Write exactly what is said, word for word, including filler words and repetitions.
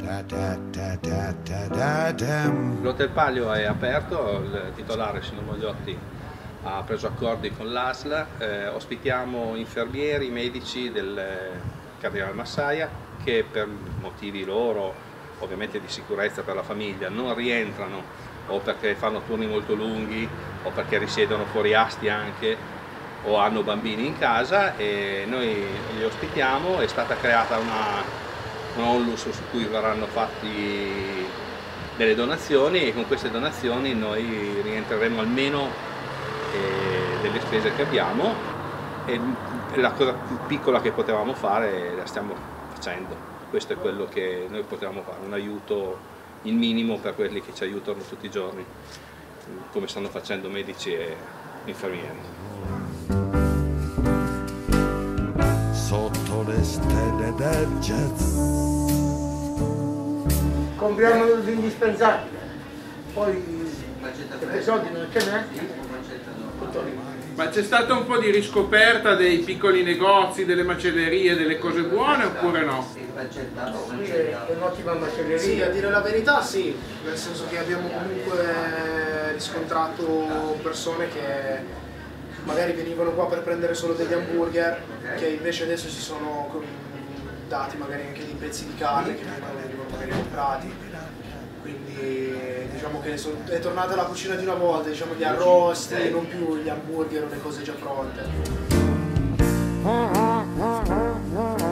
L'Hotel Palio è aperto, il titolare Sino Mogliotti ha preso accordi con l'A S L, eh, ospitiamo infermieri, medici del Cardinale Massaia che per motivi loro, ovviamente di sicurezza per la famiglia, non rientrano o perché fanno turni molto lunghi o perché risiedono fuori Asti anche o hanno bambini in casa, e noi li ospitiamo. È stata creata una, una onlus su cui verranno fatti delle donazioni e con queste donazioni noi rientreremo almeno eh, delle spese che abbiamo, e la cosa più piccola che potevamo fare la stiamo facendo. Questo è quello che noi potevamo fare, un aiuto, il minimo per quelli che ci aiutano tutti i giorni, come stanno facendo medici e infermieri. Sotto le stelle del jazz compriamo l'indispensabile, poi per soldi non ce n'è. Ma c'è stata un po' di riscoperta dei piccoli negozi, delle macellerie, delle cose buone oppure no? Qui è un'ottima macelleria. Sì, a dire la verità sì, nel senso che abbiamo comunque riscontrato persone che magari venivano qua per prendere solo degli hamburger, che invece adesso si sono dati magari anche dei pezzi di carne che venivano magari comprati. Quindi diciamo che è tornata la cucina di una volta, diciamo gli arrosti, non più gli hamburger o le cose già pronte.